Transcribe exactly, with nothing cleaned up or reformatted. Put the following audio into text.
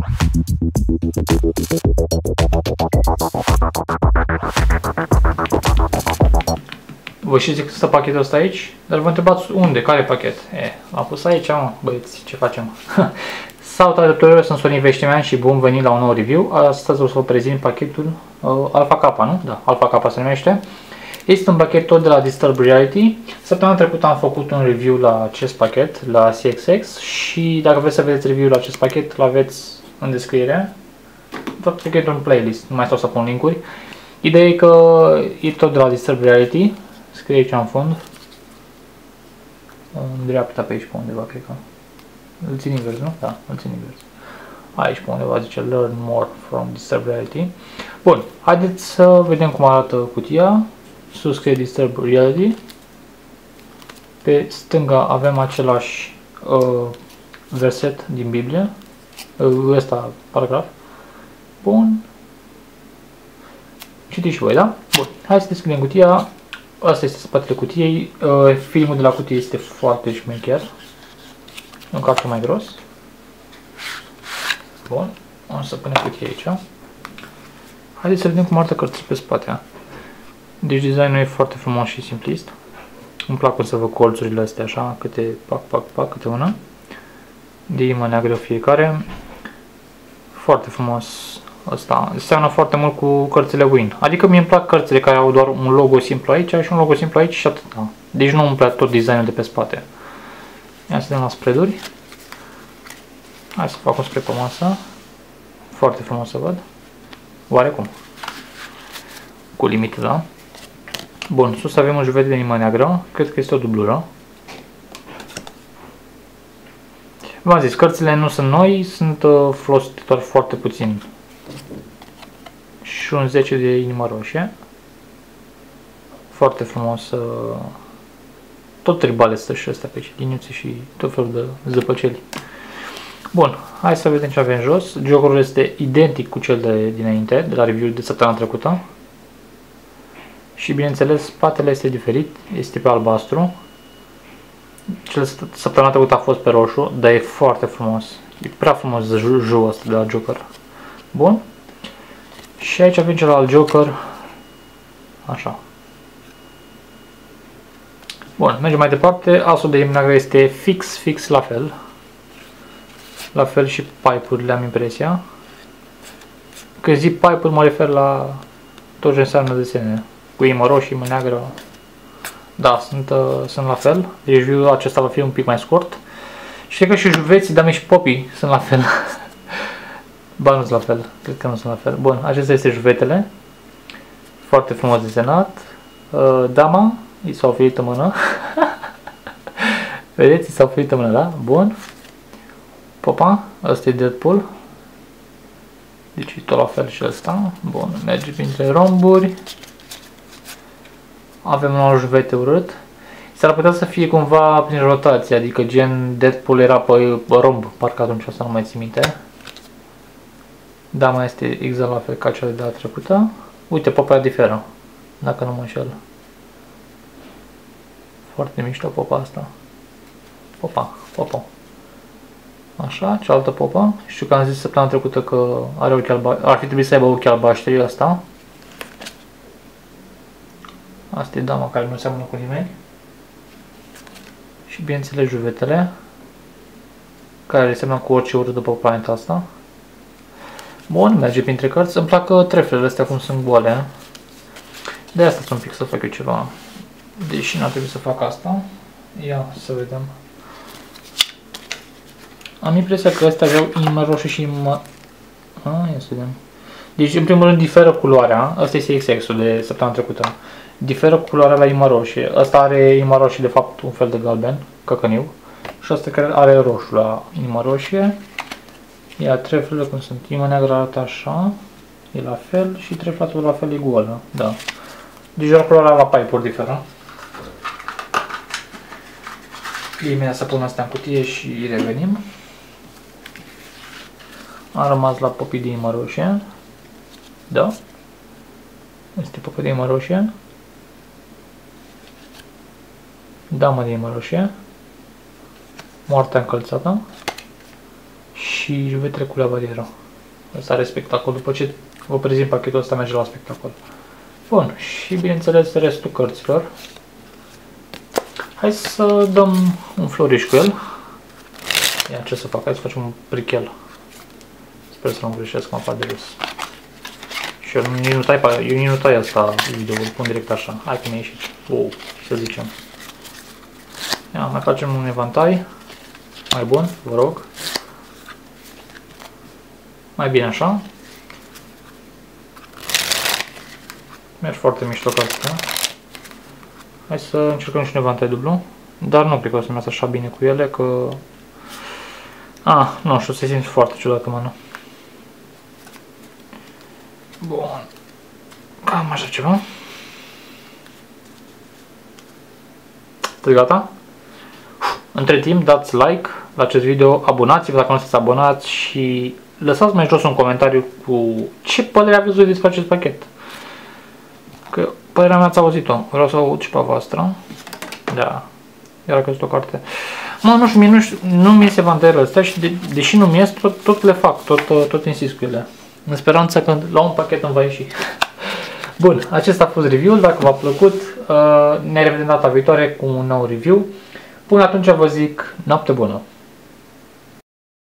Vă știți că stă pachetul ăsta aici? Dar vă întrebați unde, care pachet? E, l-am pus aici, mă, băieți, ce facem? Salutare tuturor, sunt Sorin Veștemean și bun venit la un nou review. Astăzi o să vă prezint pachetul uh, Alpha Kappa, nu? Da, Alpha Kappa se numește. Este un pachet tot de la Disturbed Reality. Săptămâna trecută am făcut un review la acest pachet, la C X X, și dacă vreți să vedeți review la acest pachet, îl aveți în descriere. Tot pachetul în playlist, nu mai stau să pun linkuri. Ideea e că e tot de la Disturbed Reality. Scrie aici în fund. În dreapta pe aici pe undeva, cred că. Îl țin invers, nu? Da, îl țin invers. Aici pe undeva zice Learn more from Disturbed Reality. Bun, haideți să vedem cum arată cutia. Sus scrie Disturbed Reality. Pe stânga avem același uh, verset din Biblie. Uh, ăsta, paragraf. Bun. Citiți și voi, da? Bun, hai să deschidem cutia. Asta este spatele cutiei. Uh, filmul de la cutie este foarte șmecher. Un carton mai gros. Bun. O să punem cutia aici. Haideți să vedem cum arată cărțile pe spate. Deci designul e foarte frumos și simplist. Îmi plac să văd colțurile astea așa, câte pac, pac, pac, câte una. De inimă neagră fiecare. Foarte frumos ăsta. Seamănă foarte mult cu cărțile Win. Adică mie îmi plac cărțile care au doar un logo simplu aici și un logo simplu aici și atât. Deci nu îmi plac tot designul de pe spate. Ia să vedem la spread-uri. Hai să fac un spread pe masă. Foarte frumos să văd. Oarecum. Cu limită, da? Bun, sus avem un juvete de inimă neagră. Cred că este o dublură. V-am zis, cărțile nu sunt noi, sunt uh, folosite doar foarte puțin. Și un zece de inimă roșie. Foarte frumos. Uh, tot tribale stă și astea pe aici, liniuțe și tot felul de zăpăceli. Bun, hai să vedem ce avem jos. Jokerul este identic cu cel de dinainte, de la review de săptămâna trecută. Și bineînțeles, spatele este diferit, este pe albastru. Cel săptămâna trecută a fost pe roșu, dar e foarte frumos. E prea frumos de jul ăsta de la Joker. Bun. Și aici avem celălalt Joker. Așa. Bun, mergem mai departe. Asul de inimă neagră este fix, fix la fel. La fel și pipe-urile, am impresia. Când zic pipe-uri mă refer la tot ce înseamnă desene. Cu inimă roșie, inimă neagră. Da, sunt, uh, sunt la fel. Deci review-ul acesta va fi un pic mai scurt. Și cred că și juveții, dar și popii sunt la fel. Ba, nu sunt la fel. Cred că nu sunt la fel. Bun, acesta este juvetele. Foarte frumos desenat. Uh, dama, i s-a oferit în mână. Vedeți, i s-a oferit în mână, da? Bun. Popa, ăsta e Deadpool. Deci tot la fel și ăsta. Bun, merge printre romburi. Avem un alt juvete urât. S-ar putea să fie cumva prin rotație, adică gen Deadpool era pe romb, parcă atunci asta nu mai țin minte. Dama este exact la fel ca cea de data trecută. Uite, popa diferă, dacă nu mă înșel. Foarte mișto popa asta. Popa, popa. Așa, cealaltă popa. Știu că am zis săptămâna trecută că are ochi albaștri, ar fi trebuit să aibă ochi albaștri asta. Asta e dama care nu seamănă cu nimeni. Și bineînțeles juvetele, care seamănă cu orice urât după planeta asta. Bun, merge printre cărți. Îmi plac treflele astea cum sunt goale. De asta sunt un pic să fac eu ceva. Deși n-ar trebui să fac asta. Ia să vedem. Am impresia că astea aveau inimă roșie și inimă... Ah, ia să vedem. Deci în primul rând diferă culoarea. Asta este X X-ul de săptămâna trecută. Diferă cu culoarea la inima roșie. Asta are inima roșie de fapt un fel de galben, căcăniu. Și asta care are roșu la inima roșie. Iar treflele cum sunt. Inima neagră arată așa. E la fel și trefla tot la fel e goală. Da. Deci doar culoarea la pipe-uri diferă. Imediat să pun astea în cutie și revenim. Am rămas la popii de inima roșie. Da. Este popii de inima roșie. Dama de inimă roșie. Moartea încălțată. Și și vei trecu la barieră. Ăsta are spectacol. După ce vă prezint pachetul ăsta, merge la spectacol. Bun, și bineînțeles restul cărților. Hai să dăm un floriș cu el. Ia ce să fac, hai să facem un prichel. Sper să nu greșesc mapa de râs. Și eu nici nu tai, eu nici nu tai asta video, îl pun direct așa. Hai că mi-a ieșit. Wow, să zicem. Ia, mai facem un evantai. Mai bun, vă rog. Mai bine așa. Mergi foarte mișto ca asta. Hai să încercăm și un evantai dublu. Dar nu cred că o să merg așa bine cu ele, că... Ah, nu știu, se simte foarte ciudat în mână. Bun. Cam așa ceva. Sunteți gata? Între timp, dați like la acest video, abonați-vă dacă nu sunteți abonați și lăsați mai jos un comentariu cu ce părere aveți voi despre acest pachet. Că părerea mea ați auzit-o, vreau să aud și pe voastră. Da, iar a căzut o carte. Mă, nu știu, mie nu, știu, nu mi iese vantaierele astea și de, deși nu mi ies, tot, tot le fac, tot, tot insist cu ele. În speranță că la un pachet îmi va ieși. Bun, acesta a fost review-ul, dacă v-a plăcut, ne revedem data viitoare cu un nou review. Până atunci vă zic noapte bună!